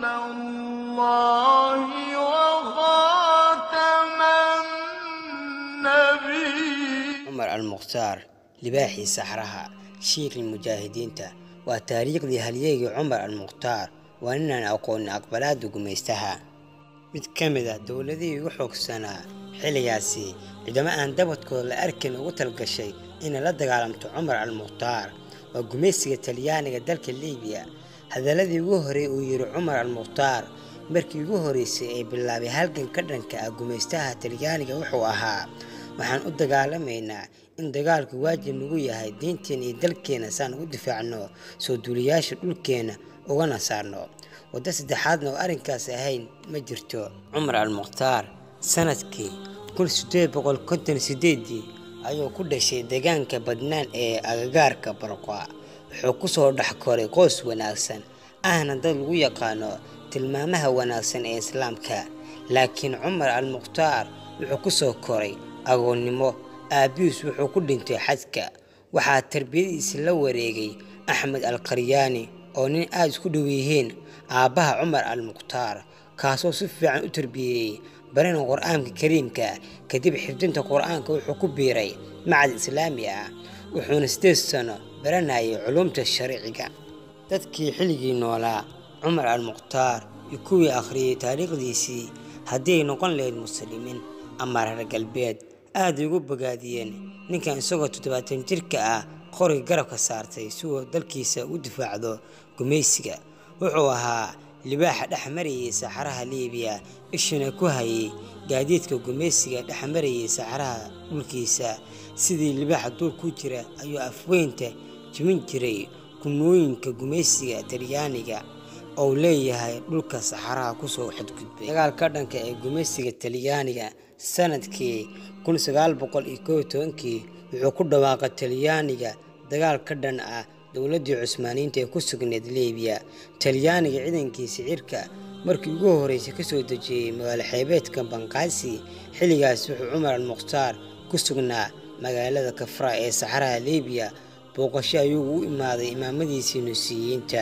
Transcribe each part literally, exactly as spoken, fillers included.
الله وخاتم النبي عمر المختار لباحي سحرها شير المجاهدين تا وتاريخ ذي هليجي عمر المختار وأننا أقول أقبلات قميستها متكملة دولتي وحوك سنة حلياسي عندما أندبت كل أركن وتلقى شيء إن لا دقالمت عمر المختار وقميسي التلياني قدلك الليبيا هذا الذي يهري ويرى عمر المختار مركي يهري سي بالله بهالكن كدنك قميستها تلياني وحوها waxaan u dagaalameynaa in dagaalku waajib nagu yahay diinteena iyo dalkeena saan u difaacno soo duuliyaasha dhulkeena ugana saarno wada saddexaadna oo arrinkaas ahayn ma jirto Umar al-Mukhtar sanadkii kun sideed boqol konton iyo sideed ayuu ku dhashay deegaanka Badnaan ee agagaarka Barqa wuxuu ku soo dhax koray qoys wanaagsan ahna dad lagu yaqaano tilmaamaha wanaagsan ee islaamka laakiin Umar al-Mukhtar wuxuu ku soo koray agoonnimo aabiis wuxuu ku dhintay xadka waxa tarbiyadiisa la wareegay Ahmed al-Qaryaani oo nin aad isku dhow yihiin aabaha Umar al-Mukhtar kaasoo si fiican u tarbiyay barana Qur'aanka Kariimka kadib xifdinta Qur'aanka wuxuu ku biiray macad islaami ah wuxuuna sideed sano baranayay culumta sharciga dadkii xilligii noolaa Umar al-Mukhtar iyo kuwii akhriyay taariikhdiisii haddii noqon lahayd muslimiin ama reer galbeed aad ugu bogaadiyeen ninkan isagoo toddobaatan jirka ah qori garabka saartay si uu dalkiisa u difaacdo gumeysiga wuxuu ahaa libaaxa dhaxmariyay saxaraha Liibiya ishina ku hayay gaadiidka gumeysiga dhaxmariyay saxaraha dhulkiisa sidii libaaxa duur ku jira ayuu afweynta jimin jiray kunooyinka gumeysiga Talyaaniga oo leeyahay dhulka saxaraha ku soo xadgudbay dagaalka dhanka ee gumeysiga Talyaaniga sanadkii kun sagaal boqol iyo kow iyo toban wuxuu ku dhawaaqay Talyaaniga dagaal ka dhan ah dawladda Cusmaaniyiinta ee ku sugnayd Liibiya Talyaaniga ciidankiisa cirka markii ugu horeysay ka soo dejiyay magaalo xeebeedka Banqaasi xilligaas wuxuu Umar al-Mukhtar ku sugnaa magaalada Kafra ee saxaraha Liibiya booqasho ayuu u imaaday imaamadiisii Nusiyiinta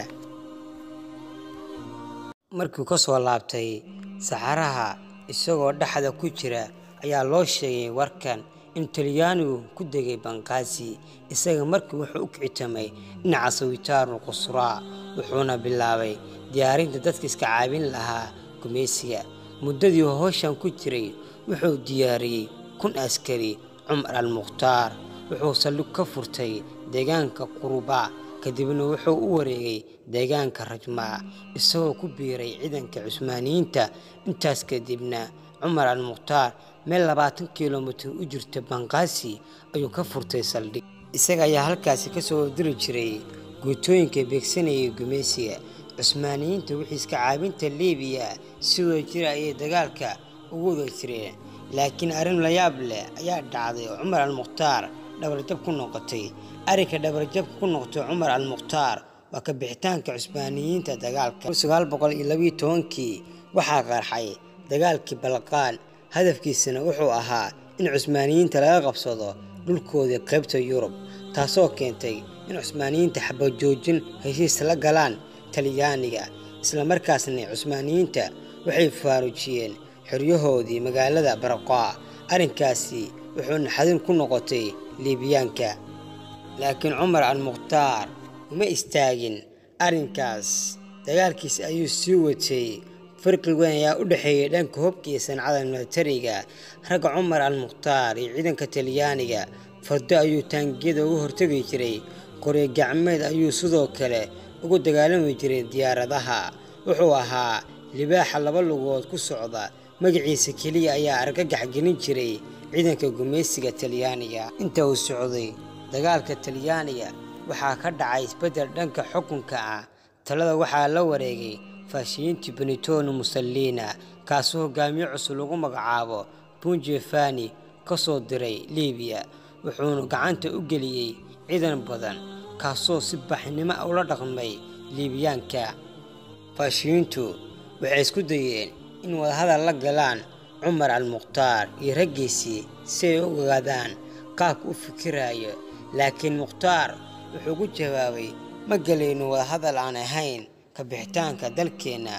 markuu ka soo laabtay saxaraha isagoo dhaxda ku jira ayaa loo sheegay warkan in Talyaanigu ku degay Banqaasi isaga markii wuxuu u kicitamay dhinaca Sawitaarno Qusra wuxuuna bilaabay diyaarinta dadka iska caabin lahaa gumeysiga muddadii hawshan ku jiray wuxuu diyaariyay kun askari Umar al-Mukhtar wuxuu saldhig ka furtay deegaanka Quruba kadibna wuxuu u wareegay deegaanka Rajma isagoo ku biiray ciidanka Cusmaaniyiinta intaas kadibna Umar al-Mukhtar meel labaatan kiiloomitir u jirta Banqaasi ayuu ka furtay saldhig isaga ayaa halkaas ka soo diri jiray guutooyinka beegsanayay gumeysiga Cusmaaniyiinta wixii iska caabinta Liibiya si wada jir ay dagaalka ugu wada jireen laakiin arrin la yaab leh ayaa dhacday Umar al-Mukhtar dhabarjab ku noqotay arrinka dhabarjab ku noqotay Umar al-Mukhtar waa ka bixitaanka Cusmaaniyiinta dagaalka kun sagaal boqol iyo laba iyo toban waxaa qarxay dagaalkii Balqaan hadafkiisana wuxuu ahaa in Cusmaaniyiinta laga qabsado dhulkooda qaybta Yurub taasoo keentay in Cusmaaniyiinta xabad joojin heshiis la galaan Talyaaniga isla markaasna Cusmaaniyiinta waxay faarujiyeen xoryahoodii magaalada Barqa arrinkaasi wuxuu naxdin ku noqotay Liibiyaanka laakiin Umar al-Mukhtar uma istaagin arrinkaas dagaalkiisa ayuu sii watay farqi weyn ayaa u dhaxeeyay dhanka hubka iyo sancada militariga rag Umar al-Mukhtar iyo ciidanka Talyaaniga fardo ayuu taangiyada u hortagi jiray qori gacmeed ayuu sidoo kale ugu dagaalami jiray diyaaradaha wuxuu ahaa libaaxa laba lugood ku socda magaciisa kaliya ayaa argagax gelin jiray ciidanka gumeysiga Talyaaniga inta uu socday dagaalka Talyaaniga waxaa ka dhacay isbedel dhanka xukunka ah talada waxaa la wareegay faashiyiinta Benito Mussolini kaasoo hogaamiye cusub lagu magacaabo Bunjefani ka soo diray Liibiya wuxuuna gacanta u geliyay ciidan badan kaasoo si baxnimo ah ula dhaqmay Liibiyaanka faashiyiintu waxay isku dayeen in wada hadal la galaan Umar al-Mukhtar iyo raggiisii si ay u ogaadaan qaabka u fikirayo laakiin Mukhtar wuxuu ku jawaabay ma galayno wada hadal aan ahayn ka bixitaanka dalkeena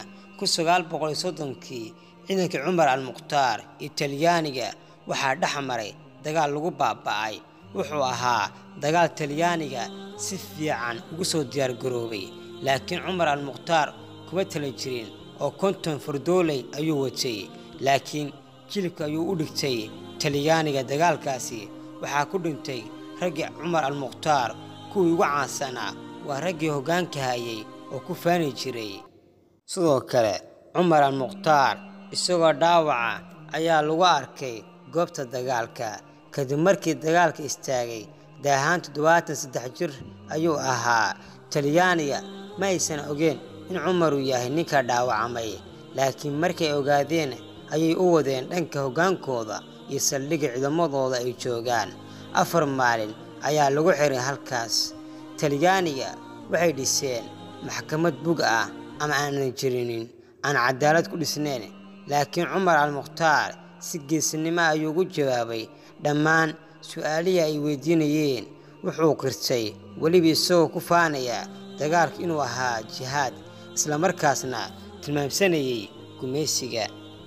kun sagaal boqol iyo soddonkii ciidanka Cumar al-Mukhtaar iyo Talyaaniga waxaa dhex maray dagaal lagu baaba'ay. wuxuu ahaa dagaal Talyaaniga si fiican ugu soo diyaar garoobay, laakiin Cumar al-Mukhtaar kuma tala jirin oo konton fardooley ayuu watay, laakiin jilka ayuu u dhigtay Talyaaniga. dagaalkaasi waxaa ku dhintay raggii Cumar al-Mukhtaar kuwii ugu caansanaa waa raggii hoggaanka hayay oo ku faani jiray. sidoo kale Cumar al-Mukhtaar isagoo dhaawaca ayaa lagu arkay goobta dagaalka. kadib markii dagaalka istaagay daahaan toddobaatan iyo saddex jir ayuu ahaa. Talyaaniga ma aysan ogeyn in Cumar uu yahay ninka dhaawacmay, laakiin markay ogaadeen ayay u wadeen dhanka hoggaankooda iyo saldhigga ciidamadooda ay joogaan. afar maalin ayaa lagu xiray halkaas. Talyaaniga waxay dhiseen maxkamad bug ah ama aanan jirinin, aan cadaalad ku dhisnayn, laakiin Cumar al-Mukhtaar si geesinimo ayuu ugu jawaabay dhammaan su'aalihii ay weydiinayeen. wuxuu qirtay weliba isagoo ku faanaya dagaalka inuu ahaa jihaad, isla markaasna tilmaamsanayay gumeysiga.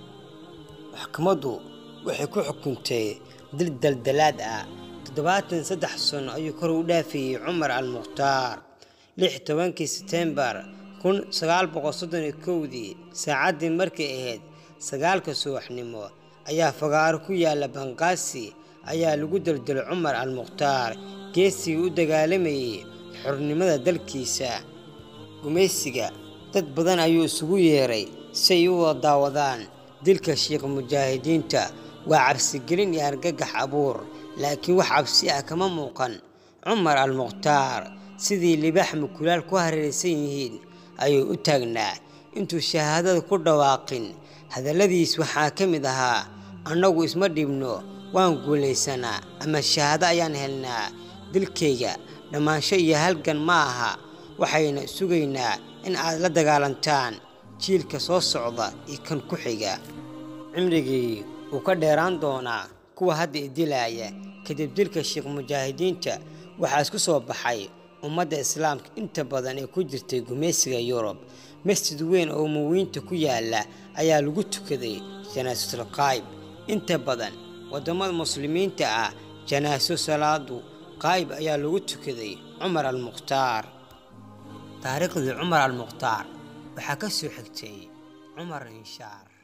maxkamaddu waxay ku xukuntay dil daldalaad ah. toddobaatan iyo saddex sano ayuu kor u dhaafiyay Cumar al-Mukhtaar. lix iyo tobankii Sebtembar kun sagaal boqol soddon iyo kowdii saacaddii markay ahayd sagaalka subaxnimo ayaa fagaaro ku yaala Bangaasi ayaa lagu daldalay Cumar al-Mukhtaar, geesigii u dagaalamayay xornimada dalkiisa. gumeysiga dad badan ayuu isugu yeeray si ay u wada daawadaan dilka shiiq mujaahidiinta. waa cabsi gelin iyo argagax abuur, laakiin wax cabsi ah kama muuqan. Cumar al-Mukhtaar sidii libaax mukulaal ku hareeraysan yihiin ayuu u taagnaa intuu shahaadada ku dhawaaqin. hadalladiis waxaa ka mid ahaa, annagu isma dhibno, waan guulaysanaa ama shahaado ayaan helnaa. dilkayga dhammaansho iyo halgan ma aha, waxayna sugaynaa in aad la dagaalantaan jiilka soo socda iyo kan ku xiga. cimrigii uu ka dheeraan doonaa kuwa hadda idilaya. kadib dilka shiiq mujaahidiinta waxaa isku soo baxay ummadda islaamka inta badan ee ku jirtay gumeysiga Yurub. masjid weyn oo muwiinta ku yaala ayaa lagu tukaday janaasatul qaayb. inta badan wadamada muslimiinta ah janaaso salaadu qaayb ayaa lagu tukaday Cumar al-Mukhtaar. taariikhdii Cumar al-Mukhtaar waxaa ka soo xigtay Cumar Inshaar.